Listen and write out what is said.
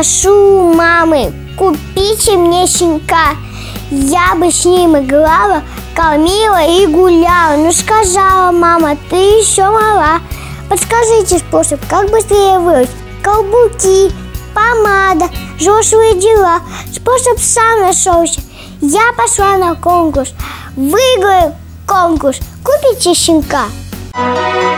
прошу у мамы, купите мне щенка. Я бы с ним играла, кормила и гуляла. Но сказала мама, ты еще мала. Подскажите способ, как быстрее вырасти. Каблуки, помада, взрослые дела. Способ сам нашелся. Я пошла на конкурс. Выиграю конкурс. Купите щенка.